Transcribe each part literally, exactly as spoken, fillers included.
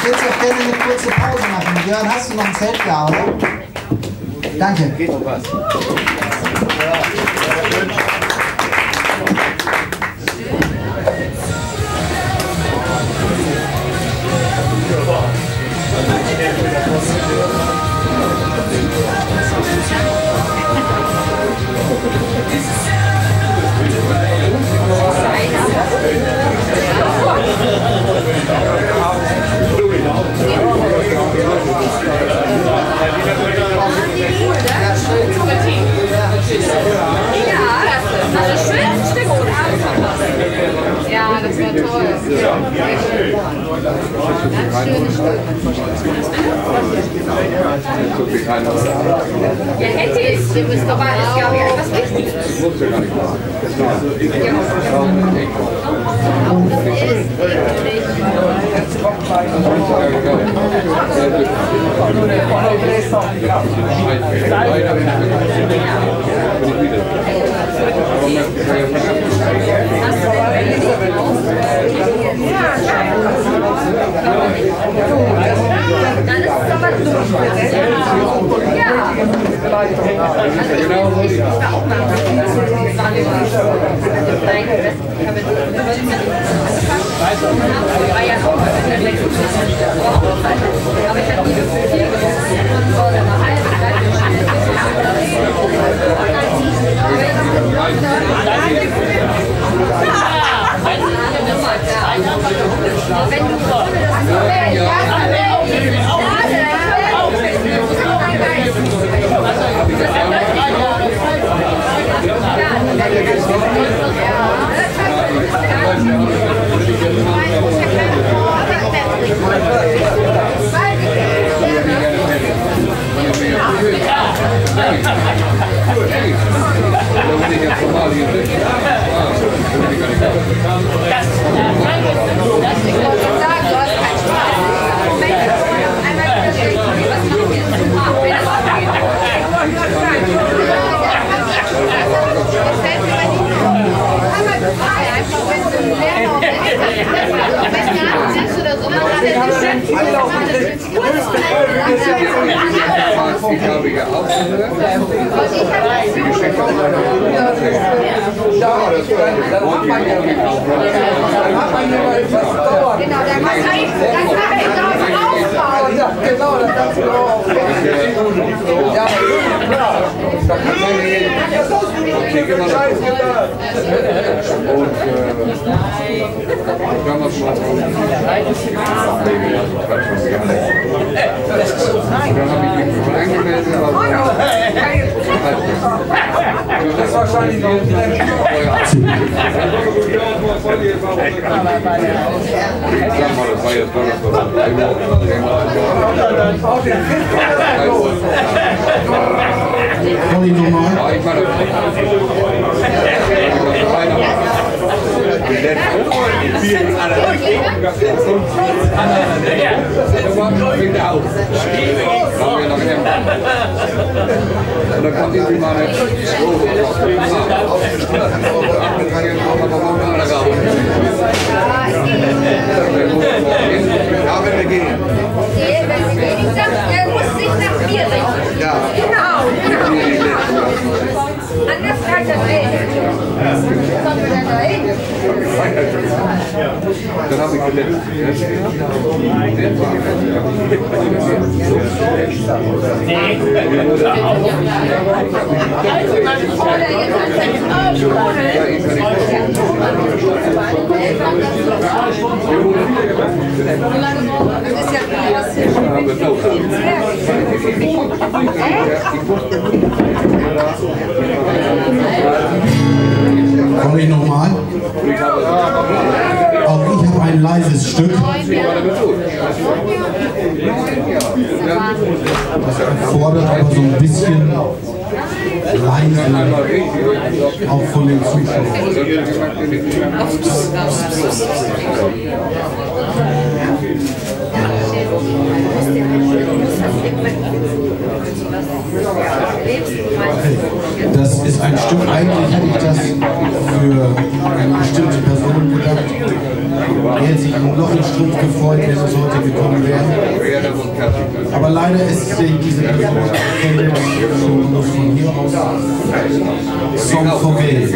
würde auch gerne eine kurze Pause machen. Jörn, hast du noch ein Zelt da, oder? Danke. Geht noch was. Ja, das wäre toll. Ganz schönes Stück. Ja, hätte ich. Ihr müsst aber, ist glaube ich etwas Wichtiges. Das muss ja gar nicht machen. Das ist dann ist es aber so. Ja. Also ich war auch mal war ja auch in der sechsundzwanzig. Aber ich habe nie so viel gegessen und so eine halbe wenn du ohne das Das ist wahrscheinlich noch ein Olli, nochmal. Und dann kommt irgendwie mal eine ja, wenn wir gehen. Ich sag, er muss sich nach mir richten. Ja. Genau, genau. Anders kann das nicht. Kommen wir dann da hin? Dann habe ich gelernt. Komme ich nochmal? Auch ich habe ein leises Stück. Das erfordert aber so ein bisschen leise, auch von den Zuschauern. Das ist ein Stück, eigentlich hätte ich das für eine bestimmte Person gedacht, der sich im Loch und Strumpf gefreut, wenn es heute gekommen wäre. Aber leider ist diese Person nur von hier aus Song verwählt.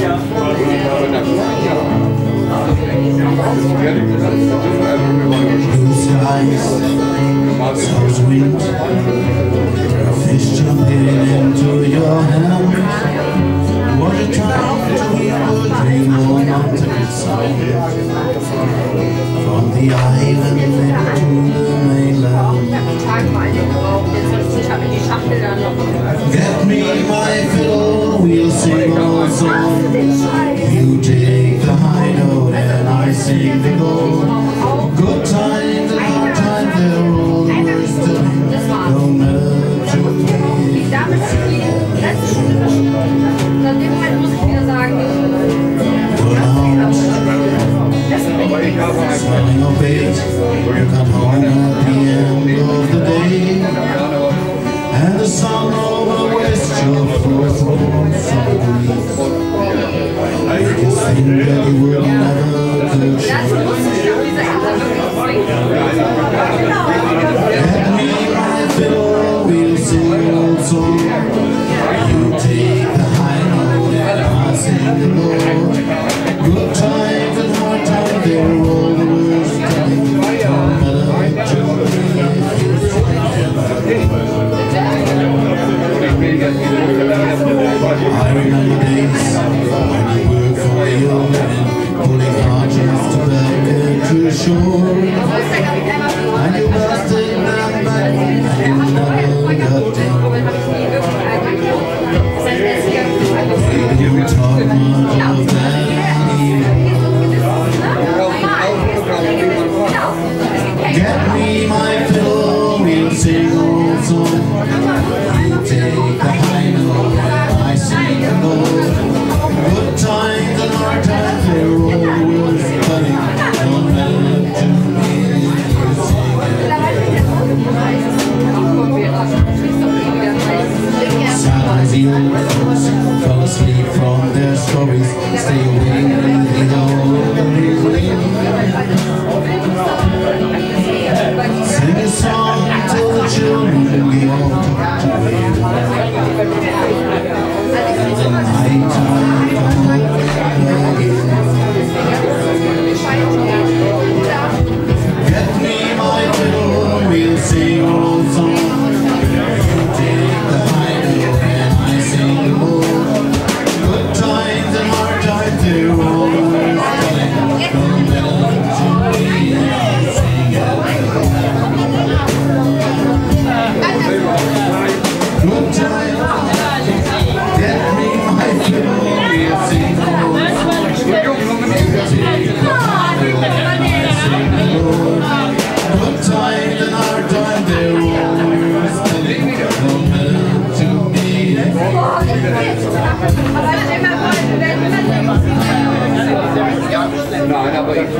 Blue skies, south wind, a fish jumping into your hand. What a time to hear a dream or not to be sound. From the island into the mainland. Get me my fiddle, we'll sing our song. You take the high note and I sing the low. Good times and hard times, they're all the worst to me. No matter to me. Smelling of bait, you got home at the end of the day. And the sun over west, your floor from some breeze. Make you think that you will never do shit. Get me my fiddle, we'll sing old song. You take the high note and I sing the low. Good times and hard times, they're all the worst coming. No matter what you do, if you find them. I remember days when you worked for your living, pulling barges to back to shore. And you busted them back and you never got down. You talk much of that anymore. Get me my fiddle, we'll sing old song. You take the high note and I sing the low. Good times and hard times, they're all the worst funny. No matter to me, you sing it. Sometimes the old folks fell asleep from their stories. Stay away with the old. Sing a song till the children go on to bed. And the night time come home again. Get me my fiddle, we'll sing old song. You take the high note and I sing the low. Good times and hard times, they're all the worst coming. No matter to me, I sing it. Good times, get me my fiddle, we'll sing the low. Good times and hard times, they're all the worst coming. No matter to me. Nein, aber ich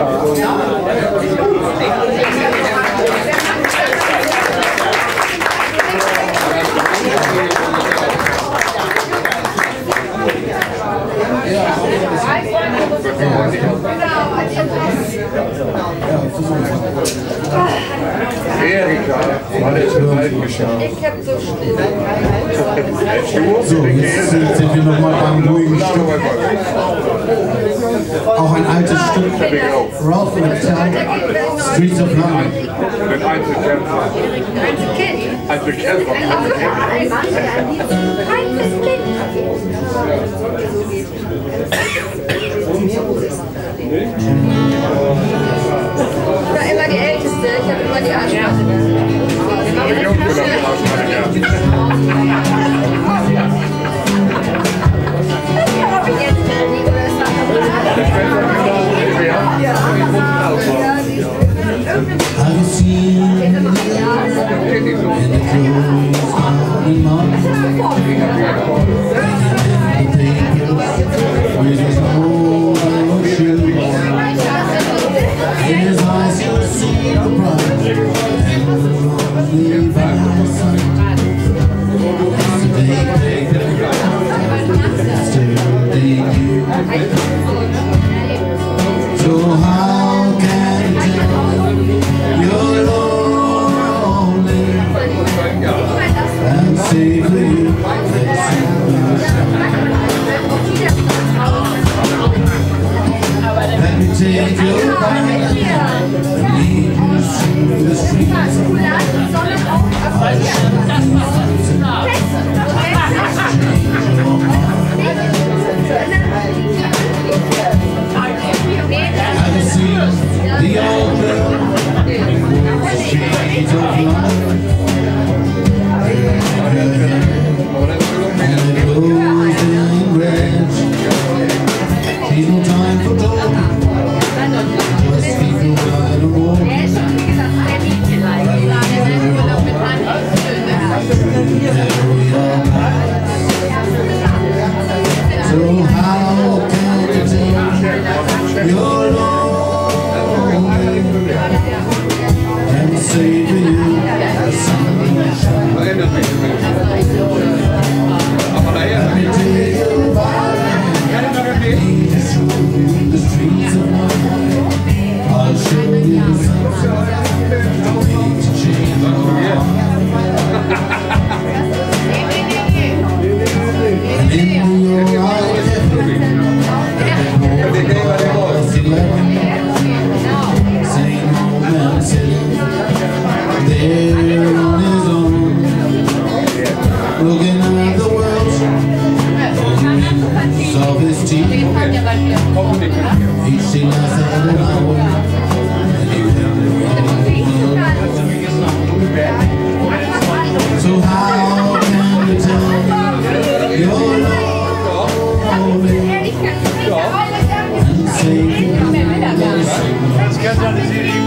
Erika, alles weit geschafft. Ich hab so still. So, jetzt sind wir nochmal beim ruhigen Stück. Auch ein altes Stück. Ralph McTell, Streets of London. Ein Einzelkämpfer. Einzelkind. Einzelkämpfer. Ein Mann, der ein kleines Kind. So geht Ich war immer die Älteste, ich habe immer die Ansprache. Have you seen in the clothes on the mouth? And the papers with his whole shoe. In his eyes you'll see the pride and the lonely bastard. Yesterday paper, yesterday you. So how can you tell? man sitting there on his own, looking at the world of his teeth. Each day lasts out an hour, and he went around the world. So how can you tell you're lonely and say you're